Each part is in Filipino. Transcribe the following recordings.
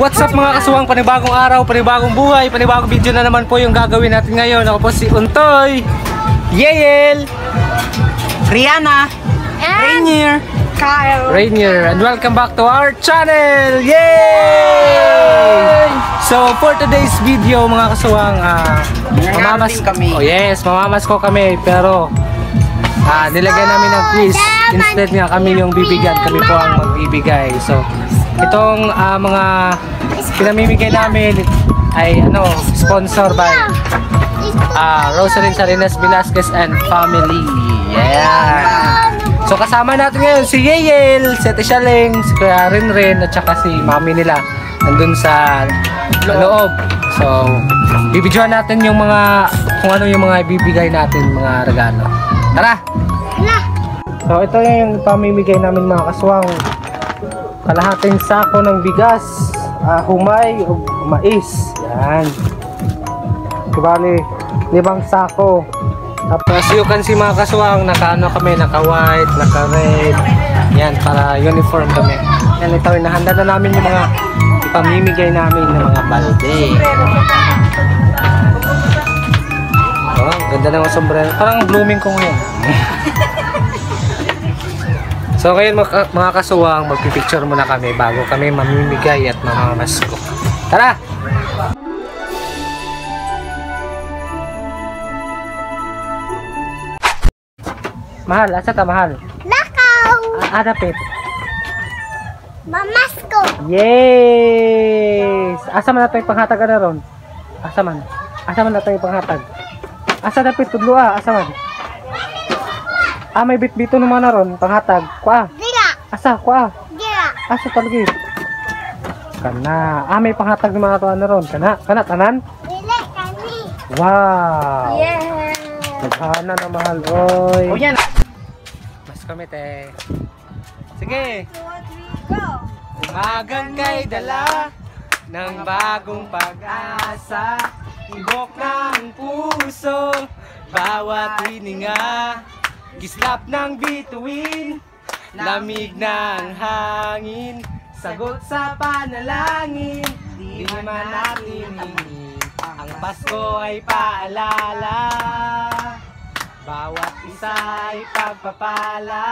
What's up mga kasuwang, panibagong araw, panibagong buhay, panibagong video na naman po yung gagawin natin ngayon. Ako po si Untoy, Yael, Rihanna, Rainier, Kyle, Rainier, and welcome back to our channel! Yay! So for today's video mga kasuwang, mamamas ko kami, pero nilagyan namin ng quiz. Instead nga kami yung bibigyan, kami po ang magbibigay. So itong mga pinamimigay namin ay sponsor by Rosalyn Salinas Velasquez and family. Yeah. So kasama natin ngayon si Yael, si Ate Shaling, si Kuya Rinrin at saka si mami nila nandun sa loob. So bibidyoan natin yung mga kung ano yung mga ibibigay natin, mga regalo. Tara! So ito yung pamimigay namin mga kaswang. Kalahating sako ng bigas, humay o mais. Yan. Bali, 5 sako. Tapos you can see mga kaswang, kami, naka-white, naka-red. Yan, para uniform kami. Yan, ito, inahanda na namin yung mga pamimigay namin ng mga balde. Oh, ganda ng sombrero. Parang blooming ko ngayon. So ngayon mga kasuwang, magpipicture muna kami bago kami mamimigay at mamamasko. Tara! Mahal, asa ka mahal? Lakaw, Adapit. Mamasko. Yes! Asa man nato yung panghatag na ron? Asa man? Asa man nato yung panghatag? Asa dapit tudlua? Asa man? May bit-bito naman na ron, panghatag. Kuha. Dira. Asa, kuha. Dira. Asa talagi. Kana. May panghatag naman na ron. Kana, tanan? Dili kami. Wow. Yeah. Nagkana na mahal, oy. O yan. Mas kami, te. Sige. 2, 3, go. Umagang kay dala ng bagong pag-asa. Ibok ng puso, bawat hininga. Gislap ng bituin, lamig ng hangin. Sagot sa panalangin, di man natin hingin. Ang Pasko ay paalala, bawat isa ay pagpapala.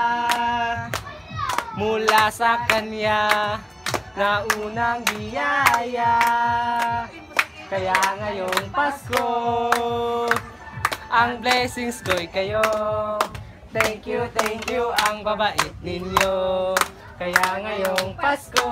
Mula sa kanya na unang biyaya. Kaya ngayong Pasko, ang blessings ko'y kayo. Thank you ang babait ninyo. Kaya ngayong Pasko,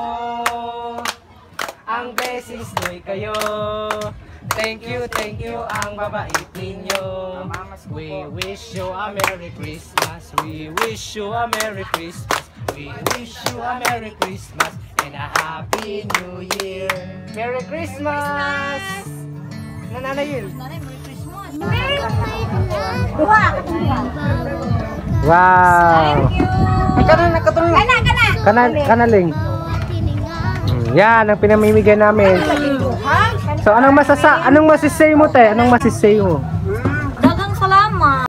ang blessings ko'y kayo. Thank you ang babait ninyo. We wish you a Merry Christmas. We wish you a Merry Christmas. We wish you a Merry Christmas and a Happy New Year. Merry Christmas! Nananayin. Wow! Ay, kanaling. Yan ang pinamimigay namin. So anong masisay mo, te? Anong masisay mo? Dagang salamat.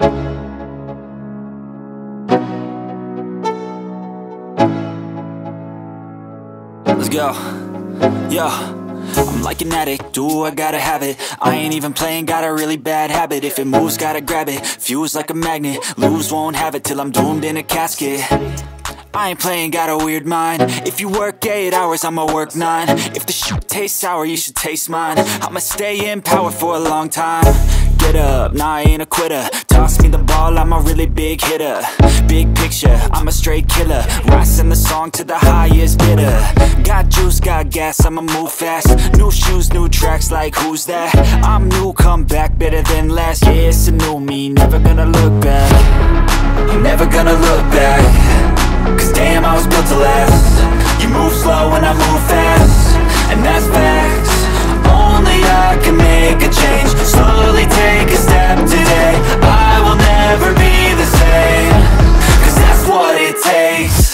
Let's go. Yo, I'm like an addict, do I gotta have it. I ain't even playing, got a really bad habit. If it moves, gotta grab it, fuse like a magnet. Lose, won't have it till I'm doomed in a casket. I ain't playing, got a weird mind. If you work 8 hours, I'ma work 9. If the shit tastes sour, you should taste mine. I'ma stay in power for a long time. Get up, nah, I ain't a quitter. Toss me the ball, I'm a really big hitter. Big picture, I'm a straight killer. Rising the song to the highest bidder. Got juice, got gas, I'ma move fast. New shoes, new tracks, like who's that? I'm new, come back, better than last. Yeah, it's a new me, never gonna look back. I'm never gonna look back. Cause damn, I was built to last. You move slow and I move fast, and that's facts. Only I can make a change. Slowly take a step today. I will never be the same. Cause that's what it takes.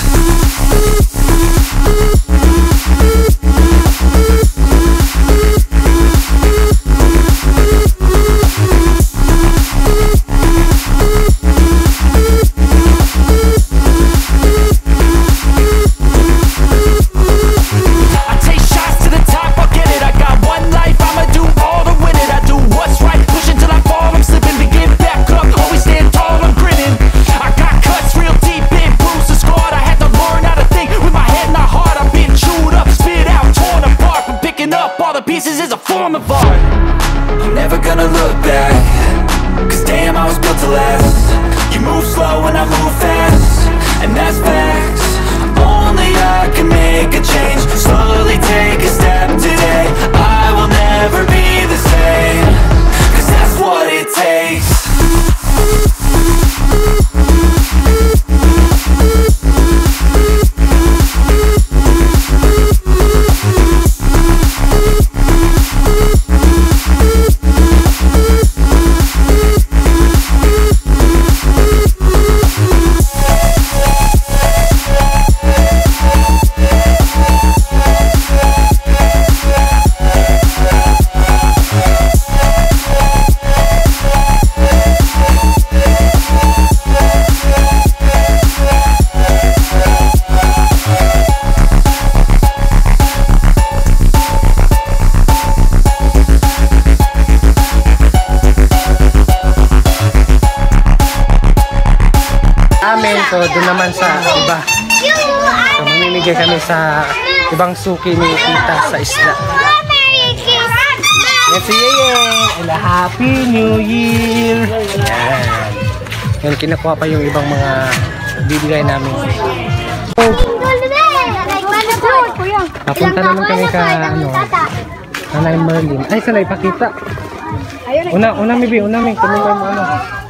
I doon naman sa iba. So, mamimigay kami sa ibang suki ni Tita sa isla. Yan si Yeye. Happy New Year! Yan. Yan, kinakuha pa yung ibang mga bibigay namin. Papunta naman kami ka, Nanay Merlin. Ay, sana ipakita. Una, Mibi. Kami mo ano.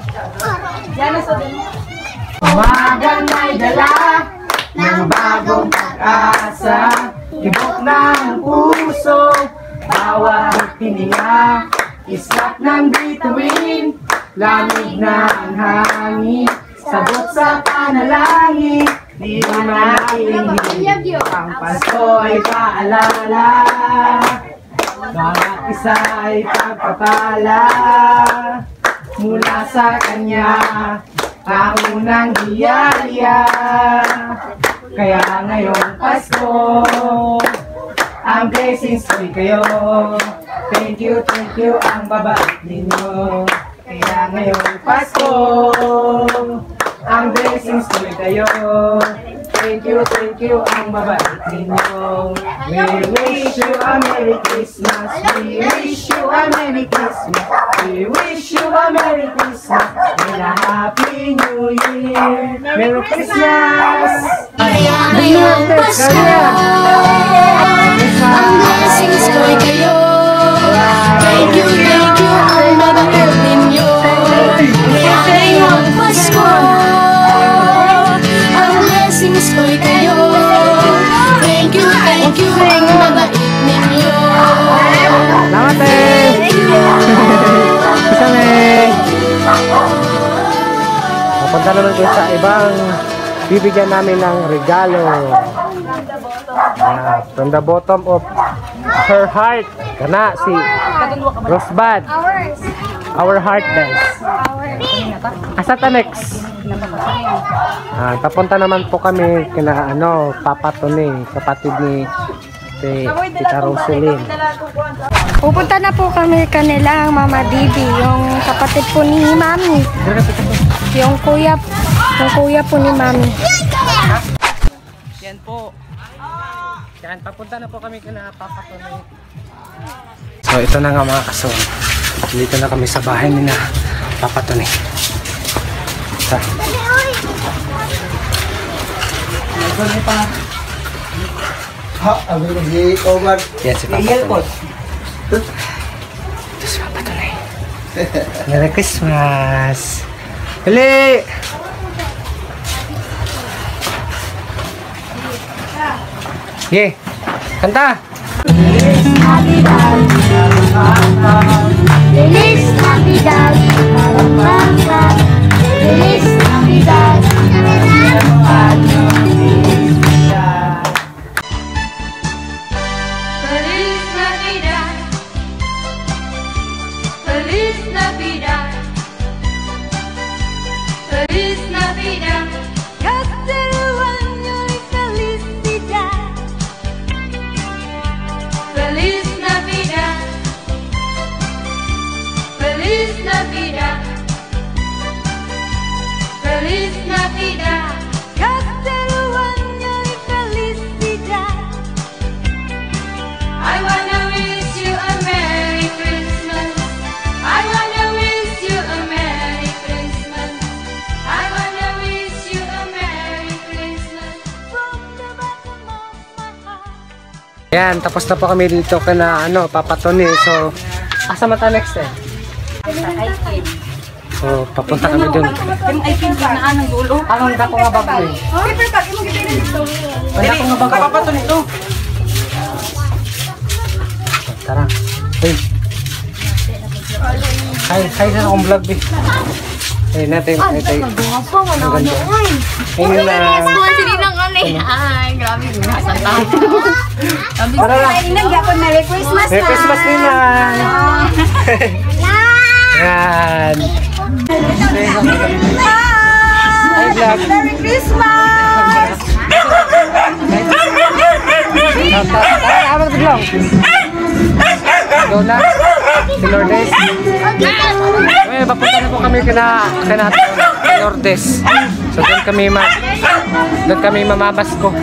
Umaga na'y dala ng bagong pag-asa, tibok ng puso, bawat hininga, islap ng bituin, lamig ng hangin, sabot sa panalangin, di na nakihingi. Ang Pasko'y paalala, bawat isa ay pagpapala, mula sa Kanya, ang unang hiyaya. Kaya ngayong Pasko, ang blessings ko'y kayo. Thank you ang babait ninyo. Kaya ngayong Pasko, ang blessings ko'y kayo. Thank you ang babait ninyo. We wish you a Merry Christmas. We wish you a Merry Christmas. We wish you a Merry Christmas and a Happy New Year. Merry Christmas! Ngayong Pasko, ang blessings ko'y kayo. Thank you ang babait ninyo. Ngayong Pasko, ang blessings ko'y kayo. Thank you ang babait ninyo. Salamat Papunta naman ko sa ibang bibigyan namin ng regalo. From the bottom of her heart. Kana si Rosbad. Our heart guys. Asa ta next? Papunta naman po kami kina Papa Tony, kapatid ni Tita Roselyn. Pupunta na po kami kanilang Mama Bibi, yung kapatid po ni Mami. Yung kuya po ni Mami. Yan po. Yan, papunta na po kami kina Papa Tony. So ito na nga mga kason. Dito na kami sa bahay ni na Papa Tony. Sa. Yan si Papa Tony. Ito si Papa Tony. Merry Christmas! Hali! Ye! Kanta! Feliz Navidad, Feliz Navidad, Feliz Navidad. Feliz Navidad, Feliz Navidad, Castellano y felicidad. Feliz Navidad, Feliz Navidad, Feliz Navidad, Castellano y felicidad. I wanna wish you a Merry Christmas. I wanna wish you a Merry Christmas. I wanna wish you a Merry Christmas from the bottom of my heart. Yan, tapos na po kami dito kana Papa Tony. So, asa mata next eh? So, papunta kami dun. Yung ay pin na anong dulo. Anong dako nga bago eh? Paper bag, imo gibili dito. Wala ko nga bago. Papa Tony to. Tara. Hey. Hi sa akong vlog eh. Hey, natin. Ayun na. Sini nang kali. Ay, grabe mo santa. Tara na. Merry Christmas. Merry Christmas din yan. Yan. Hi vlog. Merry Christmas. Tara, abang vlog. Go na. Si Lourdes. Papunta na po kami kina Lourdes. So doon kami mamabasko.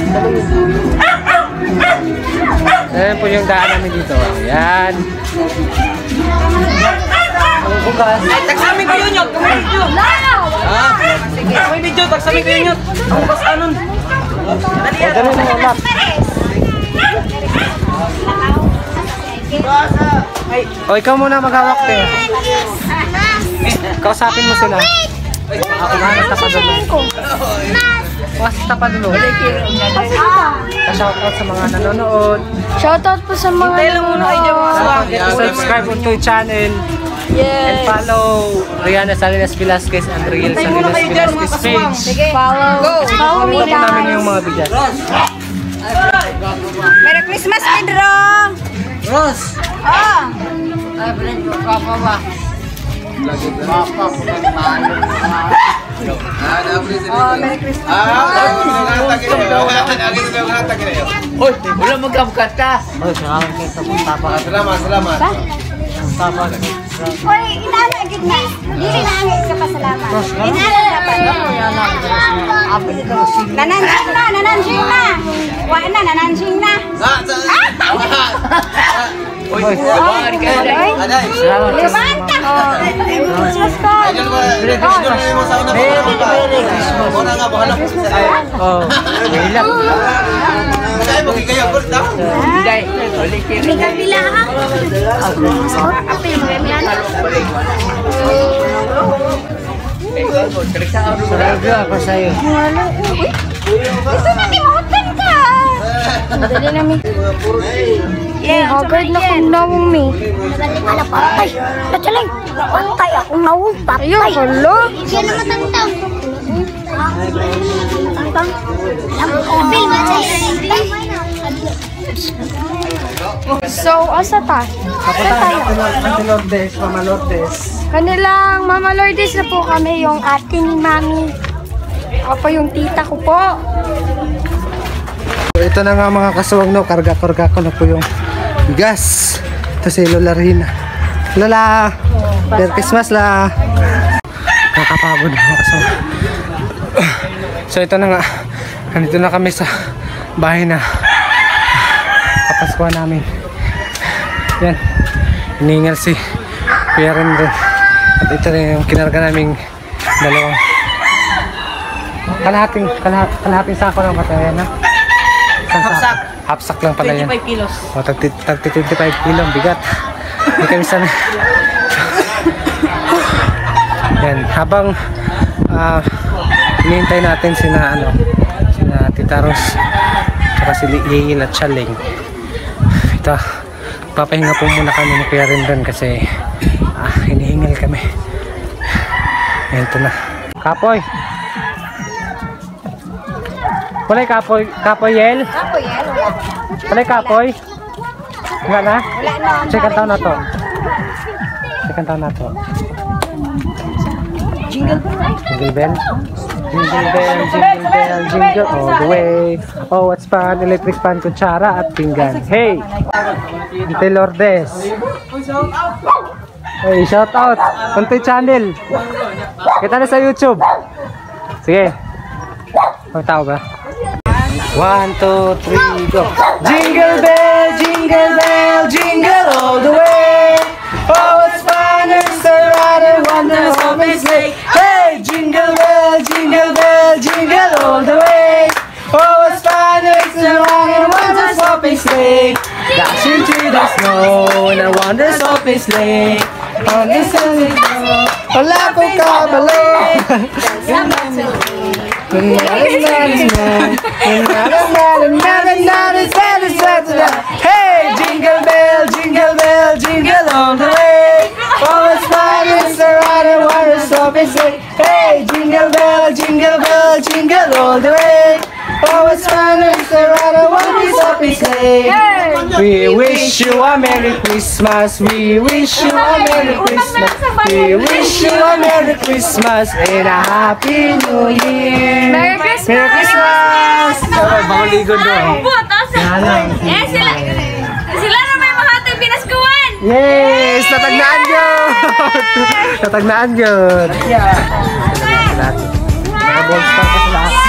Ayan po yung daan namin dito. Ayan. Ang bukas. Ay, tagsami ko yun yun. Kamay video. Kamay video, tagsami ko yun yun. Ang bukas anon. Dali yan. Ganun ang ulap. O, ikaw muna maghawak kayo. Kausapin mo sila. Ako na tapadulo. Kasi tapadulo. Pa-shoutout sa mga nanonood. Shoutout po sa mga nanonood. Subscribe to yung channel. And follow Rihanna Salinas Velasquez and Riel Salinas Velasquez page. Follow me Ito namin guys. yung mga bigas. Merry Christmas, Pedro! Ros. Hoy, wala magkakata. Oh, salamat kayo sa punta pa. Salamat. Hoy, inaalagid na. Dili na angit ka pa salamat. Inaalagid na. Nanansing na. Wa na, nanansing na. Hoy, bawari ka na. Salamat kayo. Levanta! Christmas ko! Oh, wala. Hindi, huli kiri. May kabila ha? Sarado ako sa'yo. Ito na, timutan ka! Dali na mi. Hagard na kong nawong mi. Wala patay. Natsaling. Patay akong nawong patay. Ayun, hala. Yan naman tangtang. Tangtang. Bil ba So, asa ta? Kapunta Auntie Lourdes, Mama Lourdes. Kanilang Mama Lourdes na po kami, yung ate ni Mami. Ako po yung tita ko po. So, ito na nga mga kasuwag, no, karga-karga ko na po yung bigas. Ito si Lola Rina. Lola, Merry Christmas la. Nakapagod na mga kasuwag. So ito na nga, nandito na kami sa bahay na kapaskuhan namin. Yan, hiningal si Kuya rin. At ito rin yung kinarga naming dalawang kalahating sako ng patayan na. Hapsak. Hapsak lang pala yan. 25 kilos. O, 25 kilo ang bigat. Hindi kami sanay. Yan, habang hinihintay natin sina Tita Ros saka si Liil at Chaling. Ito, papahinga po muna kami ni Kuya Rendon kasi hinihingal kami. Yan, ito na. Kapoy! Walay kapoy, Yel? Walay kapoy? Wala na? Check ang taon na to. Jingle bell? Jingle bell, jingle all the way. Oh, what's fun? Electric fan, kutsara at pinggan. Hey! Auntie Lourdes. Hey, shout out. Kuntoy channel. Kita na sa YouTube. Sige. Pagtao ba? 1, 2, 3, go! Jingle bell, jingle all the way. Oh, it's fun to ride a wonderful sleigh. Hey, jingle bell, jingle all the way. Oh, it's fun to ride a wonderful sleigh. Dashing through the snow in a wonderful sleigh. On the sunny snow, wala po kabalo. Hey, jingle bell, jingle all the way. Oh, it's fun, it's a ride and water stop and say, hey, jingle bell, jingle all the way. Oh, it's fun, it's a ride and water stop and say, we wish you a Merry Christmas. We wish you a Merry Christmas. We wish you a Merry Christmas and a Happy New Year. Merry Christmas! Merry Christmas! Bawal ligon doon. Sila na may mga ating pinaskuhan! Yes! Natagnaan yun! Natagnaan yun! lahat. Mga Ballstar pa sa lahat.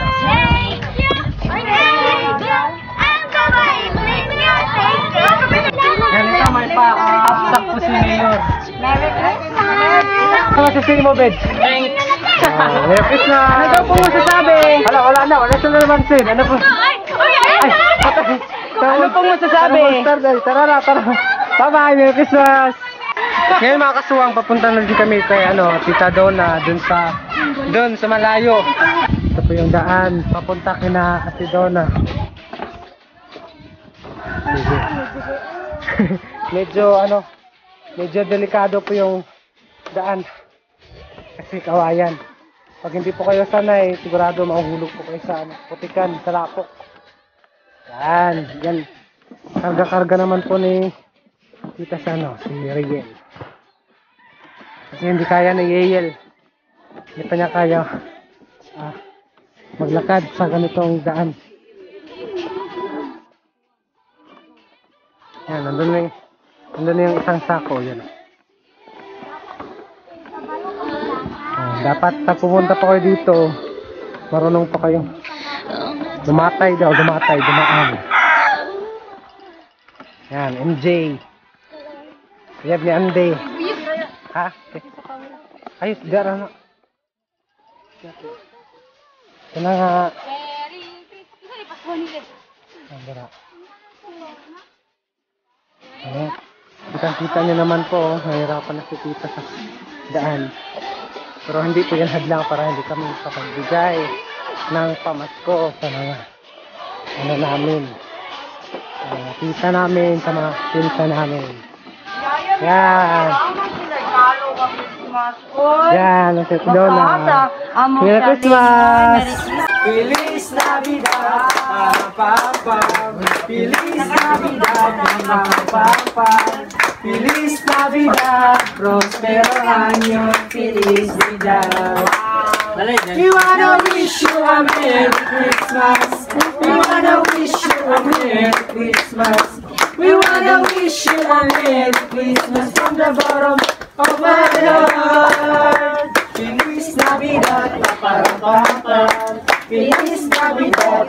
Ganito, may pa-upsack po si Mayor. Ano masasabi mo, Bed? Thanks! Merry Christmas! Ano daw po masasabi? Wala na. Wala sila naman, Sid. Ano po? Ano po masasabi? Tara. Bye-bye! Merry Christmas! Ngayon mga kasuwang, papunta na din kami kay Tita Donna, dun sa malayo. Ito po yung daan, papunta kina Ate Donna. Sige. medyo delikado po yung daan. Kasi kawayan. Pag hindi po kayo sanay, sigurado mahuhulog po kayo sa putikan, sa lapok. Yan. Karga-karga naman po ni Tita si Riel. Kasi hindi kaya ni Yeyel. Hindi pa niya kaya maglakad sa ganitong daan. Yan, nandun na yung isang sako. Yan. Dapat pag pumunta pa kayo dito, marunong pa kayo. Dumatay. Yan, MJ. Yan ni Ande. Ha? Ayos, gara na. Ito na nga. Gara. Kita nyo naman po, nahirapan na si Tita sa daan. Pero hindi po yan hadlang para hindi kami papagbigay ng pamasko sa mga namin. Tita namin, sa mga pinsa namin. Yan. Yan, ang Tita Donna. Merry Christmas! Feliz Navidad, Feliz Navidad, Feliz Navidad, prospero año, felicidad. We wanna wish you a Merry Christmas. We wanna wish you a Merry Christmas. We wanna wish you a Merry Christmas from the bottom of my heart. Feliz Navidad, Feliz Navidad,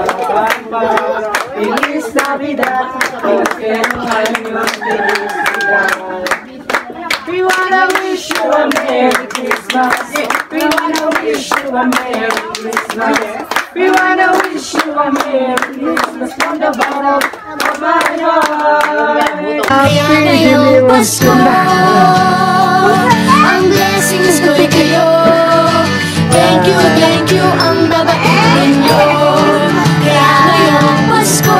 Feliz Navidad, prospero año, felicidad. We wanna wish you a Merry Christmas. We wanna wish you a Merry Christmas. We wanna wish you a Merry Christmas from the bottom of my heart. Ngayong Pasko, ang blessings ko'y kayo. Thank you, ang babae ninyo. Kaya ngayong Pasko,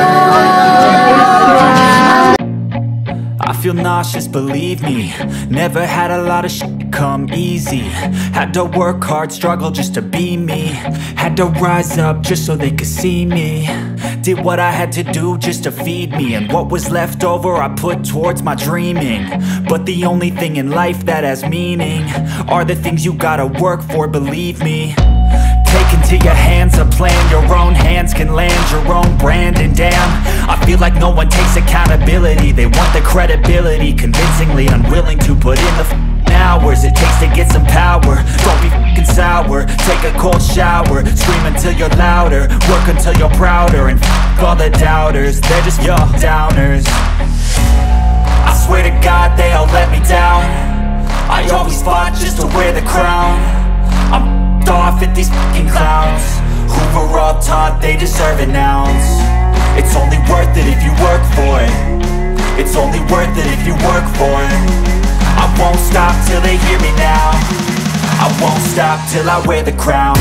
I feel nauseous, believe me. Never had a lot of shit come easy. Had to work hard, struggle just to be me. Had to rise up just so they could see me. Did what I had to do just to feed me. And what was left over I put towards my dreaming. But the only thing in life that has meaning are the things you gotta work for, believe me. Take into your hands a plan, your own hands can land your own brand. And damn, I feel like no one takes accountability. They want the credibility, convincingly unwilling to put in the hours it takes to get some power. Don't be f***ing sour, take a cold shower. Scream until you're louder, work until you're prouder. And f*** all the doubters, they're just your downers. I swear to God they all let me down. I always fought just to wear the crown. I'm off at these fucking clowns who were all taught they deserve an ounce. It's only worth it if you work for it. It's only worth it if you work for it. I won't stop till they hear me now. I won't stop till I wear the crown.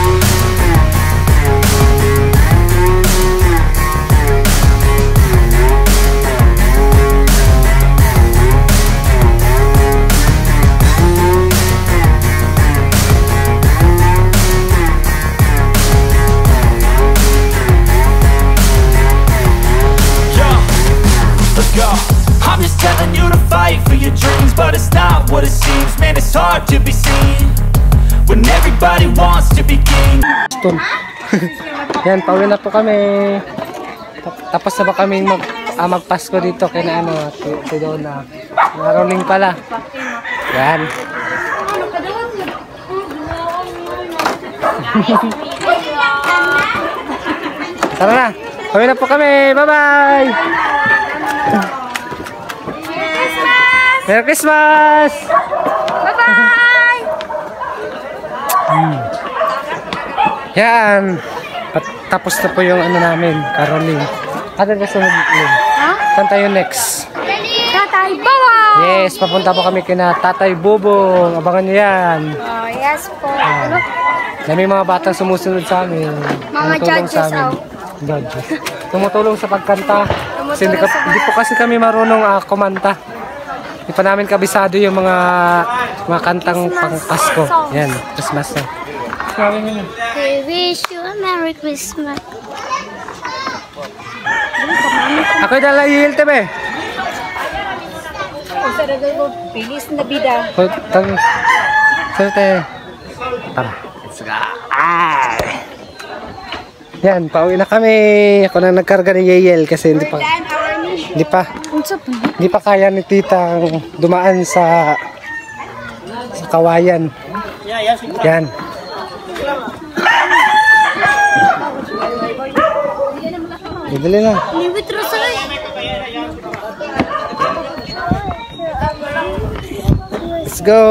I'm just telling you to fight for your dreams, but it's not what it seems. Man, it's hard to be seen when everybody wants to be king. Yan, pauwi na po kami. Tapos na ba kaming magpasko dito kay na Donna. Rolling pala. Yan. Tara na. Kami na po kami. Bye-bye. Merry Christmas! Bye-bye! Yan. Tapos na po yung ano namin, caroling. Ano na sunod yun? Saan tayo next? Tatay Bawang! Yes, papunta po kami kina Tatay Bubong. Abangan niyo yan. Oh, yes po. May mga batang sumusunod sa amin. Mga Tumutulong judges, sa amin. Judges. Tumutulong sa pagkanta. Kasi hindi po kasi kami marunong kumanta. Hindi pa namin kabisado yung mga kantang pang Pasko. Yan, Christmas na. We wish you a Merry Christmas. Ako yung dala yihil, tebe. Pilis na bida. Serte. Tara. Let's go. Yan, pauwi na kami. Ako na nagkarga ni Yeyel kasi hindi pa kaya ni titang dumaan sa kawayan. Yan. Idali na. Let's go.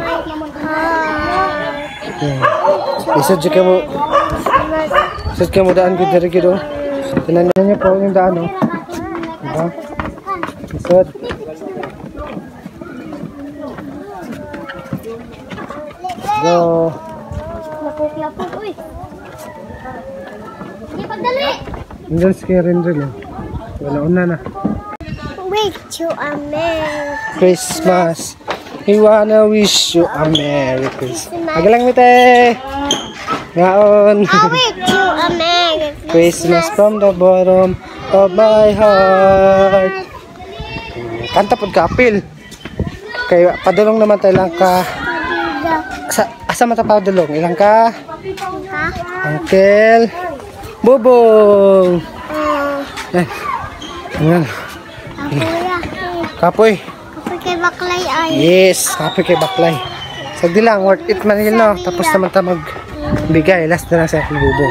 Isod ka mo. Isod ka mo daan ko dari kido. Tinan niyo po yung daan, oh. Diba? Isod. Go. Lapok-lapok, uy. Hindi pagdali. Nandiyan si Rendril, eh. Wala una na. Wish you a Merry Christmas. We wanna wish you a Merry Christmas. Agalang mite. Ngaon. I wish you a Merry Christmas from the bottom of my heart. Kanta pod ka apil. Kay padulong naman tayo lang ka. Asa mata padulong? Ilang ka? Uncle Bubong. Ay. Ayan. Kapoy. Kapoy kay Baklay ay. Yes, kapoy kay Baklay. Sagdi lang, worth it man yun, no? Tapos naman ta magbigay. Last na lang sa aking Bubong.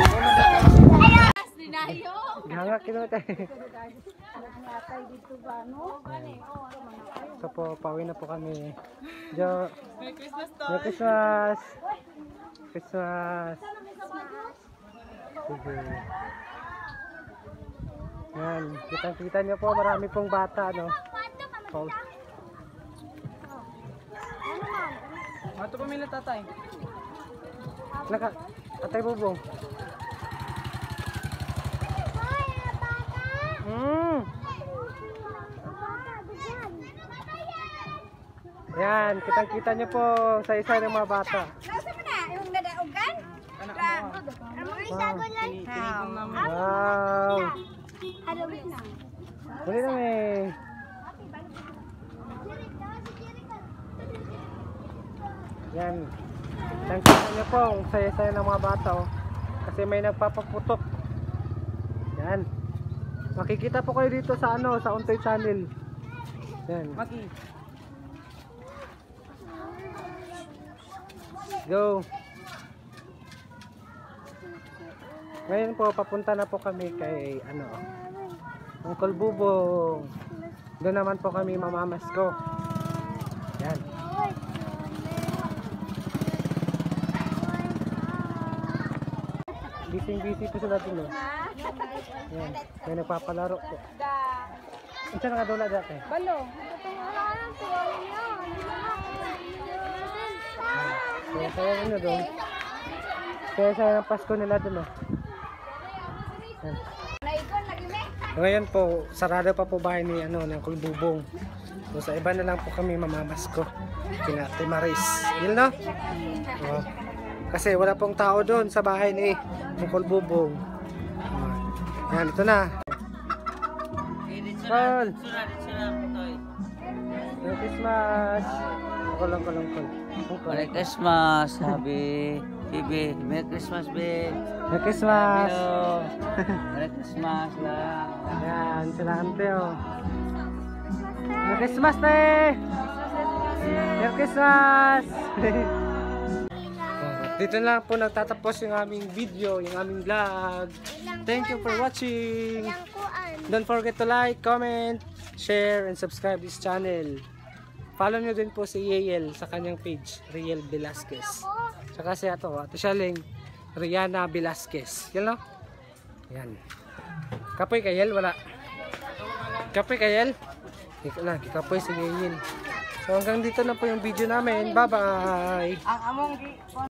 Ganga, kinuha tayo. So po, pauwi na po kami. Merry Christmas, Toy! Merry Christmas! Christmas! Sige. Yan, kitang-kita niyo po, marami pong bata, no? Ito pamilya tatay. Tatay Bubong. Yan, kitang-kita niyo po sa isa ng mga bata. Wow! Huli na eh. Yan. Kitang-kita niyo po ang saya-saya ng mga bata, oh. Kasi may nagpapaputok. Yan. Makikita po kayo dito sa sa Untoy Channel. Yan. Go. Ngayon po papunta na po kami kay Uncle Bubong. Doon naman po kami mamamasko. Yan. Busy po sila dun, oh. Yan. May nagpapalaro po. Isa na nga doon na dati. Balo. Kaya ano doon. Kaya sa Pasko nila doon, oh. Yan. Ngayon po, sarado pa po bahay ni Uncle Bubong. So sa iba na lang po kami mamamasko. Kina Ate Maris. Yun, no? Oh. Kasi wala pong tao doon sa bahay ni Uncle Bubong. Yan, ito na. Call! Merry Christmas! Kulong. Merry Christmas, sabi. Bibi, Merry Christmas, babe. Merry Christmas! Merry Christmas lang. Yan, sila ante, oh. Merry Christmas, te! Merry Christmas! Dito na lang po nagtatapos yung aming video, yung aming vlog. Thank you for watching. Don't forget to like, comment, share, and subscribe this channel. Follow nyo din po si Yael sa kanyang page, Riel Velasquez. Tsaka si Ate Shaling, Rihanna Velasquez. Yan no? Yan. Kapoy kayel, wala. Kapoy kayel? Ikaw na, kikapoy si Yael. So hanggang dito na po yung video namin. Bye-bye!